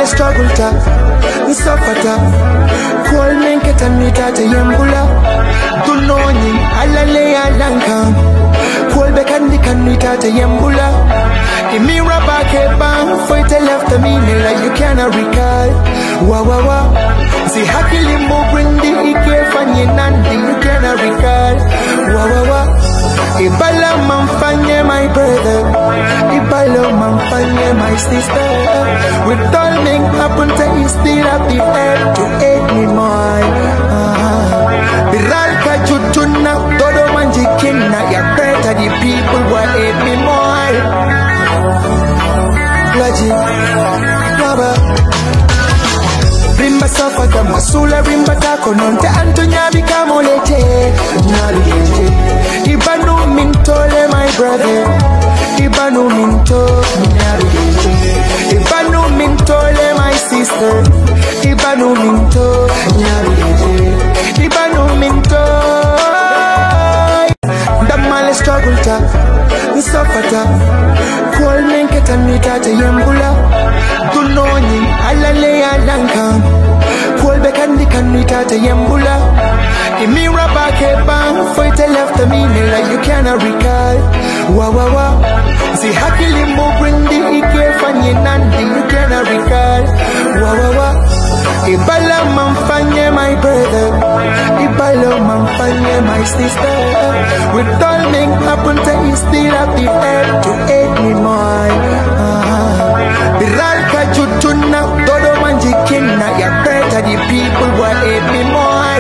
struggle ta, suffer ta. Call men ketanita te yembula. Dunoni alale alankan. Call bekandi kanita te yembula. Imira bake bang fight left me like you cannot recall. Wa wa wa. Si hakili mo brindi ike fanye nandi you cannot recall. Wa wa wa. Ibala manfanye my brother, Ibala manfanye my sister. With all men happen to you still have the head to hate me more. Biralka jutuna todo manjikina ya better the people who hate me more. Laji, Baba. Rimba safata masula rimba tako nonte Antonia bikamolete nalete Ibanu mintole my brother Ibanu minto nalete Ibanu mintole my sister Ibanu minto nalete Ibanu minto Damale struggle ta suffer. Call men ketanita te yembula. Dunoni alale alankan. Call bekandi kanita te yembula. Imira bake bang fight left me like you cannot recall. Wa wa wa. Si hakili mo brindi ike fanye nandi you cannot recall. Wa wa wa. Ibala manfanye my brother, Ibala manfanye my sister. With all men happen to you still have the head to hate me more. Biralka jutuna todo manjikina ya better the people who hate me more.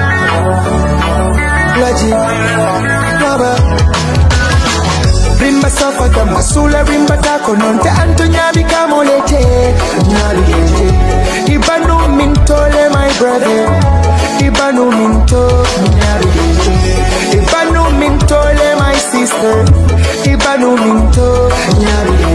Laji, Baba. Rimba safata masula rimba tako nonte Antonia bikamolete nalete Ibanu mintole my brother Ibanu minto nalete Ibanu mintole my sister Ibanu minto nalete